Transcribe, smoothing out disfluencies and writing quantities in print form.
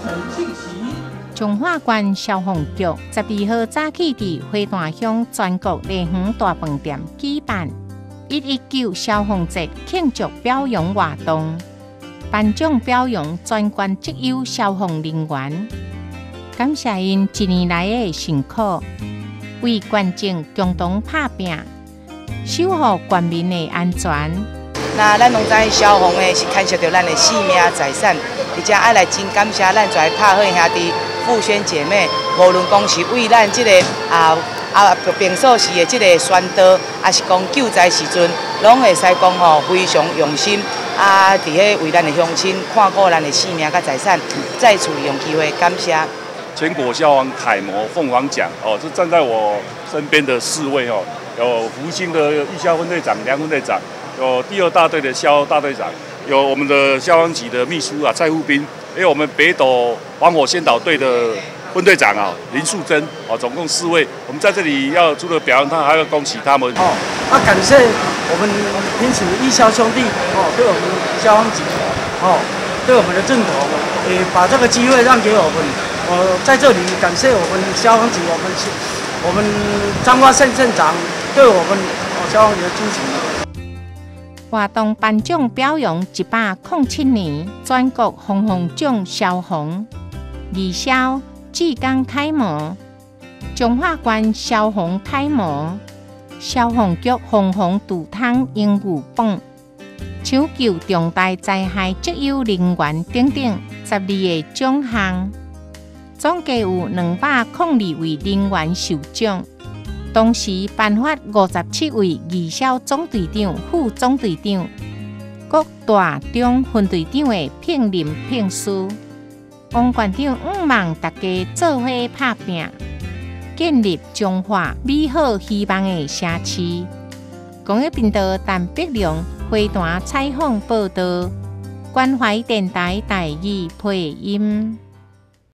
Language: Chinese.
彰化县消防局12号早起伫花坛乡全国内园大饭店举办119消防节庆祝表扬活动，颁奖表扬全县职优消防人员，感谢因一年来的辛苦，为县政共同打拼，守护县民的安全。 那咱拢知消防的是牵涉到咱的性命财产，而且爱来真感谢咱在拍火兄弟、富轩姐妹，无论讲是为咱这个平素时的这个宣导，还是讲救灾时阵，拢会使讲吼非常用心伫迄为咱的乡亲看顾咱的性命甲财产，再次利用机会感谢全国消防楷模凤凰奖哦，这站在我身边的4位哦，有福星的义消分队长梁分队长。有第2大队的消大队长，有我们的消防局的秘书蔡富斌，也有我们北斗防火先导队的分队长林素贞总共4位。我们在这里要除了表扬他，还要恭喜他们。 感谢我们平时义消兄弟对我们消防局对我们的认同，也把这个机会让给我们。我在这里感谢我们消防局，我们彰化县县长对我们消防局的支持。 活动颁奖表扬107年全国防洪奖消防义消志刚楷模，彰化县消防楷模，消防局防洪杜通英语榜，抢救重大灾害职优人员等等12个奖项，总计有202位人员受奖。同时颁发57位义消总队长、副总队长、各大中分队长的聘任聘书。王县长望大家做伙打拼，建立彰化美好希望的城市。公益频道陈碧良花坛采访报道，关怀电台台语配音。